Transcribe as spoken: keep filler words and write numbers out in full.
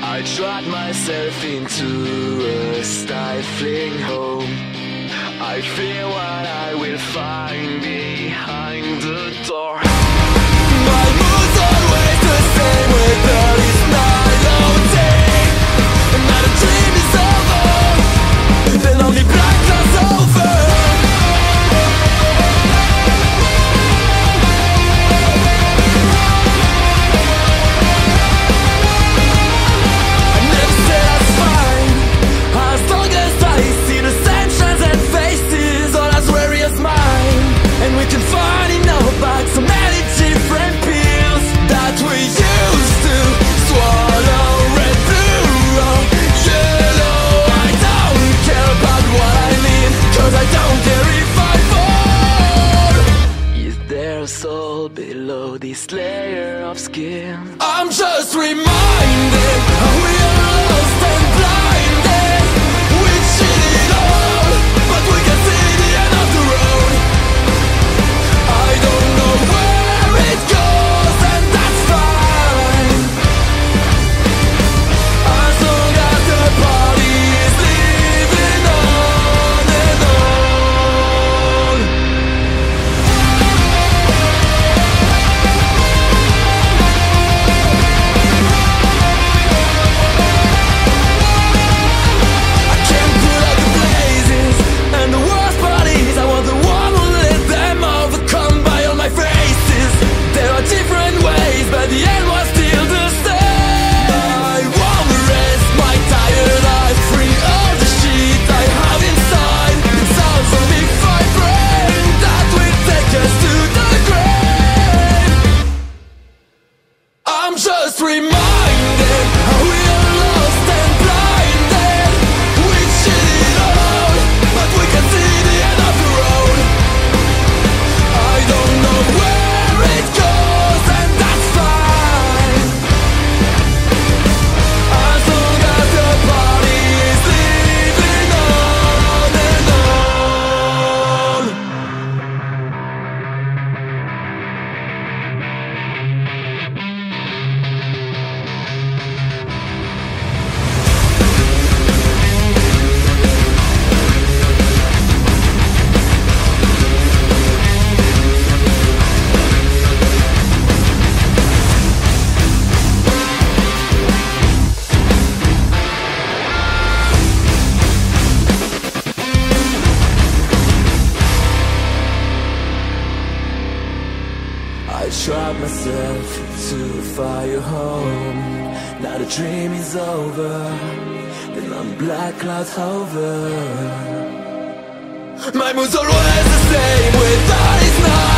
I trod myself into a stifling home. I fear what I will find behind the door. My mood's always the same with all this melody. And now the dream is over, the lonely black cloud's over. I never said I was fine, as long as I see the sunshines and faces, all as weary as mine. And we can find in our bags so many different pills that we used to swallow. Red, blue, or yellow, I don't care about what I need, cause I don't care if I fall. Is there a soul below this layer of skin? I'm just reminded how we are lost and blinded. We cheated it all, but we can see the end of the road. I don't know where it goes, and that's fine, as long as the body is living on and on. I can't put out the blazes, and the worst part is I want the one who let them overcome by all my phrases. There are different ways, but the end was still the same. I wanna rest my tired eyes, free all the shit I have inside. It's all zomified brain that will take us to the grave. I'm just reminded how we are lost and blinded. We cheated it all, but we can see the end of the road. I don't know where it goes, and that's fine, as long as the body is living on and on. I trapped myself to a fire home. Now the dream is over, the long black clouds hover. My mood's always the same with all its night.